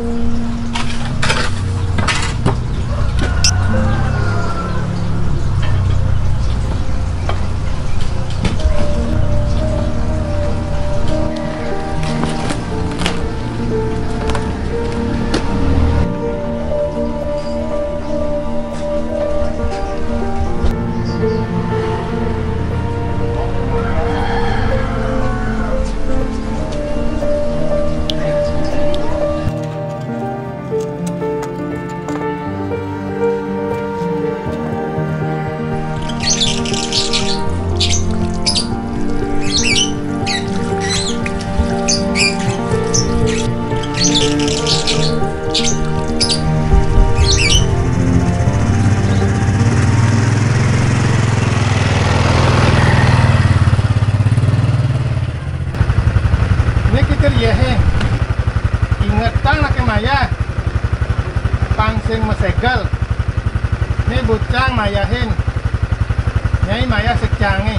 Ingetang laki Maya pangsing mesegel ini bucang mayahin nyai Maya secangi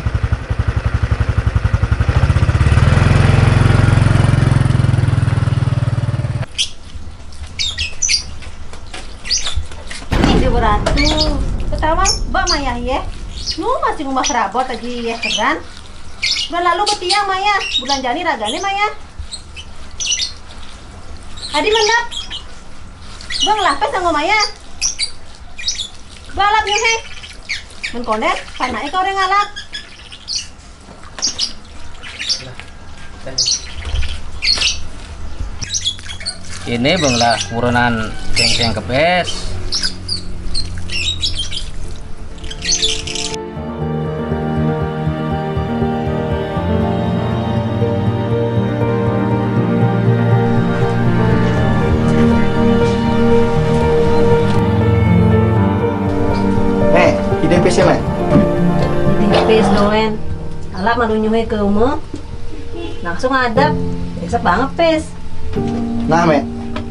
ini beratu betawang Mbak Maya ya nu masih ngumah serabot aja ya keran bulan lalu betiang Maya bulan jani ragane Maya Adi mendap bang lapes anggo Maya balap nyuhe menkonet panai kau orang ngalap ini bang lah kurenan ceng-ceng kepes. Pes ya, Mek? Pes doen. Alap madu nyuhe ke rumah. Langsung adap. Besok banget pes. Nah, Mek.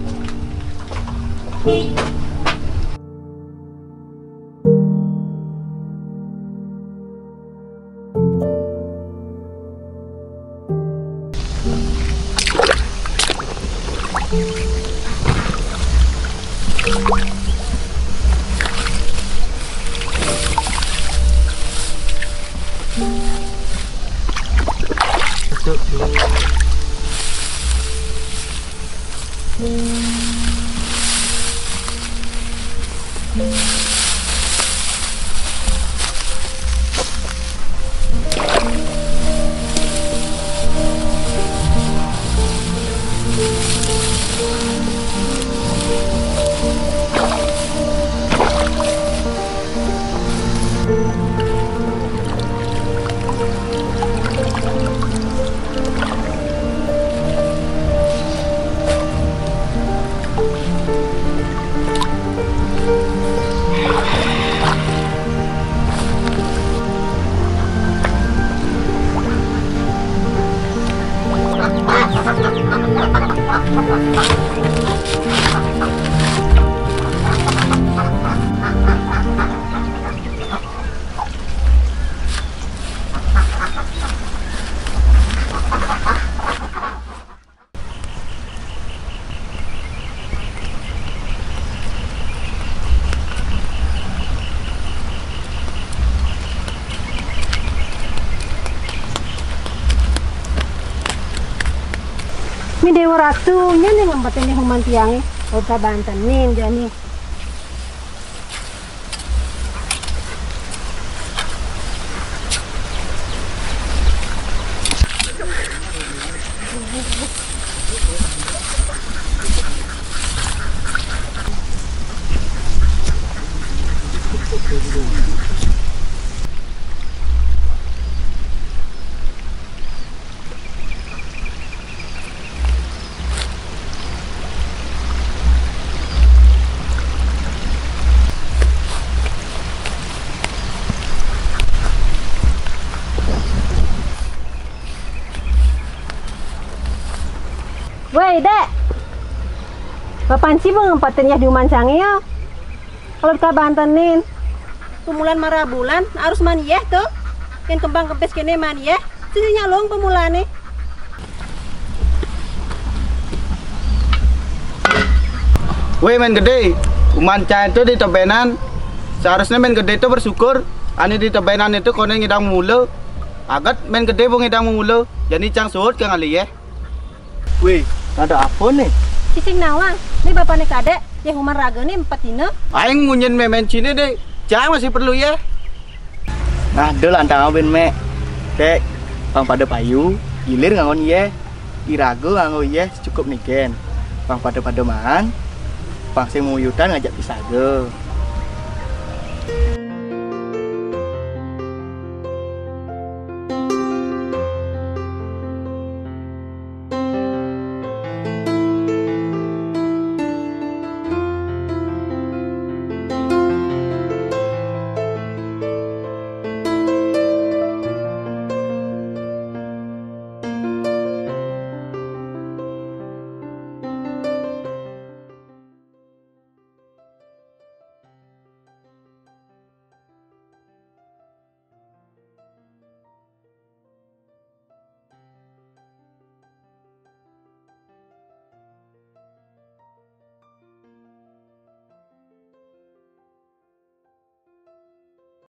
Mi dewa ratu nya nih ngambatin nih human tiangnya udah bantenin jani Woi dek, kapan sih bang ngempatin ya di umancangi ya? Kalau kita bantenin, pemulan marah bulan harus mani ya tuh, yang kembang kempes kene mani ya, sini nyalong pemulan nih. Weh main gede, umanca itu di tebenan. Seharusnya main gede itu bersyukur. Ani di tebenan itu kono ngidang mulu. Agat main gede bu ngidang mulu. Jadi cang suut ke ngali ya. Weh, ada apa nih? Cicing nawang, nih bapaknya kadek, ya human raga nih 4 dina. Aing ngunyin memen sini deh. Cang masih perlu ya. Nah, dul antang awin me. Dek, pang pada payu, gilir ngangon ye. Irago ngangon ye cukup niken. Pang pada mangan, pang sing muyutan ngajak pisago.